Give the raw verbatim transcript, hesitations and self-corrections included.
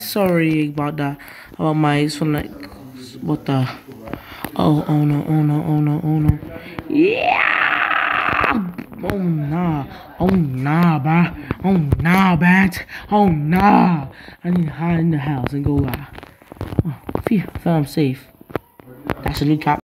sorry about that. About my from like what the oh oh no oh no oh no oh no yeah oh nah oh nah bruh oh nah bat oh nah I need to hide in the house and go uh oh phew, I felt I'm safe. That's a new cap.